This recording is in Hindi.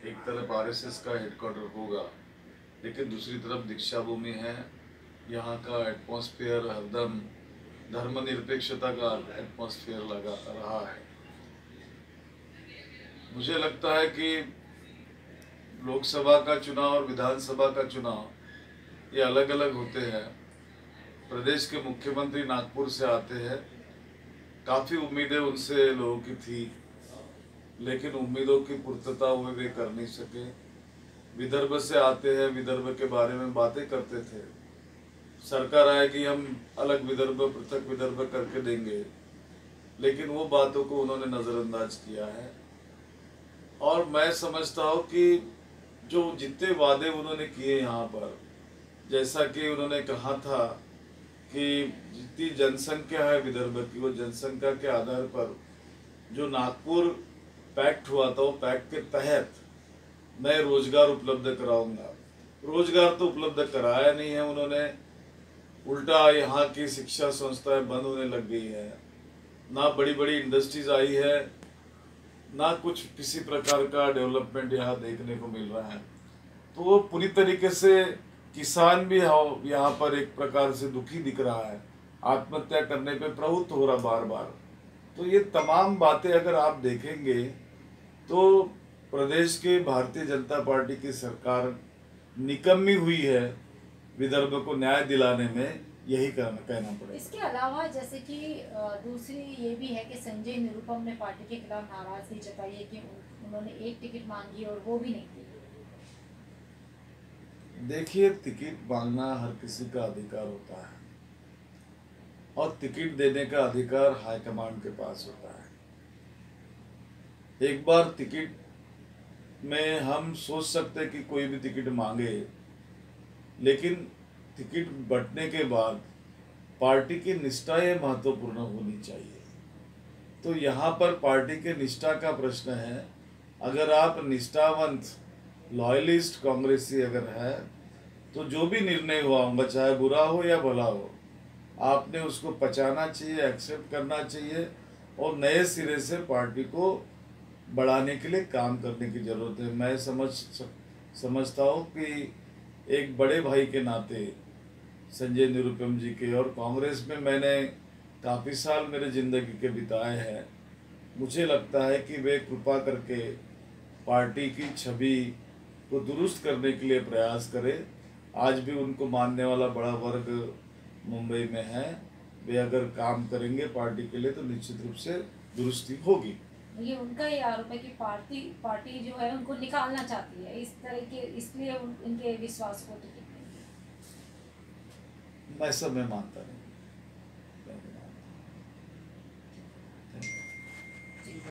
एक तरफ आरएसएस का हेडक्वार्टर होगा, लेकिन दूसरी तरफ दीक्षा भूमि है। यहाँ का एटमॉस्फेयर हरदम धर्मनिरपेक्षता का एटमॉस्फेयर लगा रहा है। मुझे लगता है कि लोकसभा का चुनाव और विधानसभा का चुनाव ये अलग अलग होते हैं। प्रदेश के मुख्यमंत्री नागपुर से आते हैं, काफ़ी उम्मीदें उनसे लोगों की थी, लेकिन उम्मीदों की पूर्तता वे कर नहीं सके। विदर्भ से आते हैं, विदर्भ के बारे में बातें करते थे, सरकार आएगी हम अलग विदर्भ पृथक विदर्भ करके देंगे, लेकिन वो बातों को उन्होंने नज़रअंदाज किया है। और मैं समझता हूँ कि जो जितने वादे उन्होंने किए यहाँ पर, जैसा कि उन्होंने कहा था कि जितनी जनसंख्या है विदर्भ की, वो जनसंख्या के आधार पर जो नागपुर पैक्ट हुआ था, वो पैक्ट के तहत मैं रोजगार उपलब्ध कराऊंगा। रोजगार तो उपलब्ध कराया नहीं है उन्होंने, उल्टा यहाँ की शिक्षा संस्थाएं बंद होने लग गई है, ना बड़ी बड़ी इंडस्ट्रीज आई है, ना कुछ किसी प्रकार का डेवलपमेंट यहाँ देखने को मिल रहा है। तो वो पूरी तरीके से किसान भी यहाँ पर एक प्रकार से दुखी दिख रहा है, आत्महत्या करने पे प्रवृत्त हो रहा बार बार। तो ये तमाम बातें अगर आप देखेंगे तो प्रदेश के भारतीय जनता पार्टी की सरकार निकम्मी हुई है विदर्भ को न्याय दिलाने में, यही कहना पड़ेगा। इसके अलावा जैसे कि दूसरी ये भी है कि संजय निरुपम ने पार्टी के खिलाफ नाराजगी जताई है कि उन्होंने एक टिकट मांगी और वो भी नहीं दी। देखिए, टिकट मांगना हर किसी का अधिकार होता है और टिकट देने का अधिकार हाईकमांड के पास होता है। एक बार टिकट में हम सोच सकते हैं कि कोई भी टिकट मांगे, लेकिन टिकट बंटने के बाद पार्टी की निष्ठा ये महत्वपूर्ण होनी चाहिए। तो यहाँ पर पार्टी के निष्ठा का प्रश्न है। अगर आप निष्ठावंत लॉयलिस्ट कांग्रेसी अगर है, तो जो भी निर्णय हुआ होगा, चाहे बुरा हो या भला हो, आपने उसको पचाना चाहिए, एक्सेप्ट करना चाहिए और नए सिरे से पार्टी को बढ़ाने के लिए काम करने की जरूरत है। मैं समझता हूँ कि एक बड़े भाई के नाते संजय निरुपम जी के, और कांग्रेस में मैंने काफ़ी साल मेरे ज़िंदगी के बिताए हैं, मुझे लगता है कि वे कृपा करके पार्टी की छवि को दुरुस्त करने के लिए प्रयास करें। आज भी उनको मानने वाला बड़ा वर्ग मुंबई में है, वे अगर काम करेंगे पार्टी के लिए तो निश्चित रूप से दुरुस्ती होगी। ये उनका ही आरोप है कि पार्टी जो है उनको निकालना चाहती है, इस तरह के, इसलिए इनके विश्वास को टिकट नहीं है। मैं सब में मानता नहीं।